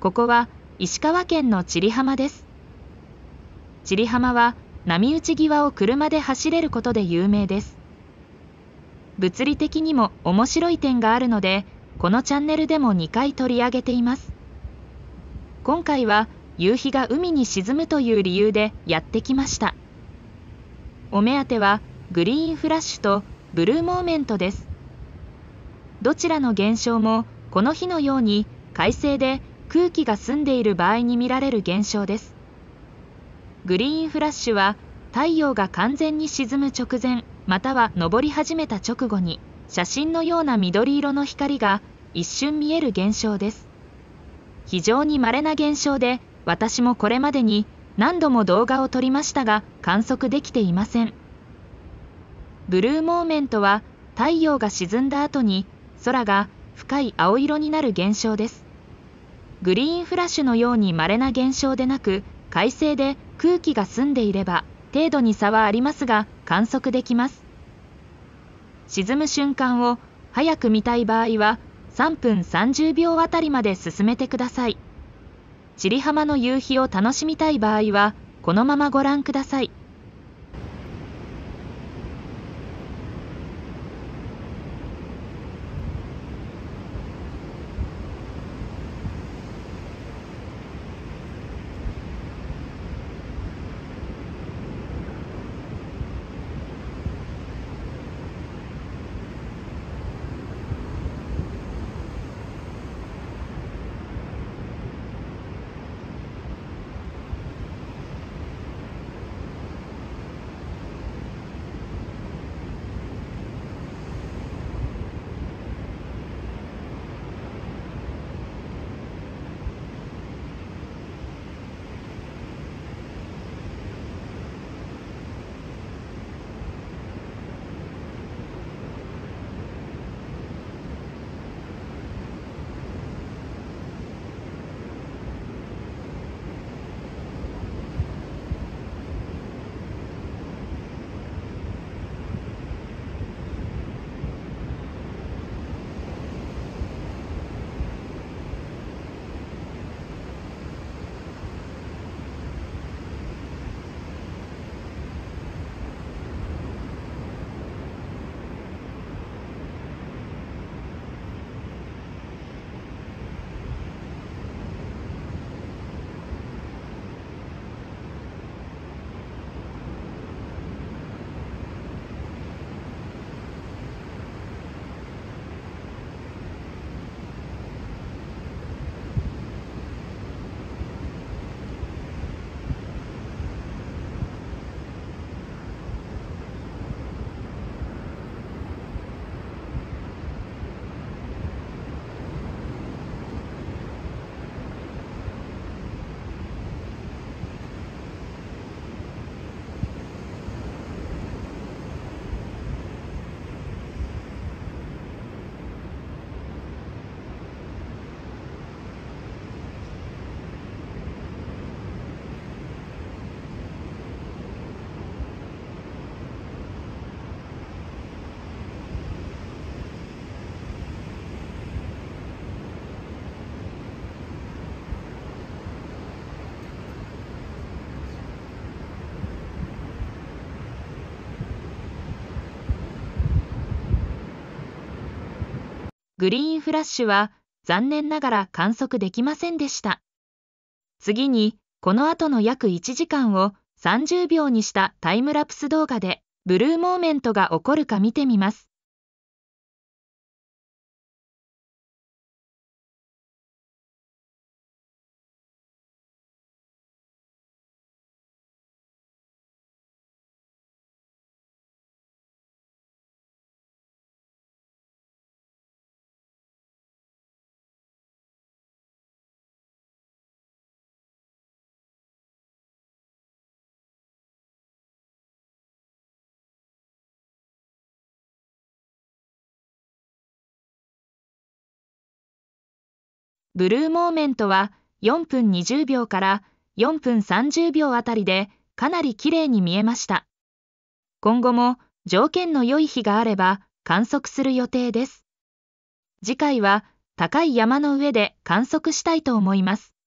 ここは石川県の千里浜です。千里浜は波打ち際を車で走れることで有名です。物理的にも面白い点があるので、このチャンネルでも2回取り上げています。今回は夕日が海に沈むという理由でやってきました。お目当てはグリーンフラッシュとブルーモーメントです。どちらの現象もこの日のように快晴で空気が澄んでいる場合に見られる現象です。グリーンフラッシュは太陽が完全に沈む直前、または昇り始めた直後に写真のような緑色の光が一瞬見える現象です。非常に稀な現象で、私もこれまでに何度も動画を撮りましたが観測できていません。ブルーモーメントは太陽が沈んだ後に空が深い青色になる現象です。グリーンフラッシュのように稀な現象でなく、快晴で空気が澄んでいれば程度に差はありますが観測できます。沈む瞬間を早く見たい場合は3分30秒あたりまで進めてください。千里浜の夕日を楽しみたい場合はこのままご覧ください。グリーンフラッシュは残念ながら観測できませんでした。次にこの後の約1時間を30秒にしたタイムラプス動画でブルーモーメントが起こるか見てみます。ブルーモーメントは4分20秒から4分30秒あたりでかなり綺麗に見えました。今後も条件の良い日があれば観測する予定です。次回は高い山の上で観測したいと思います。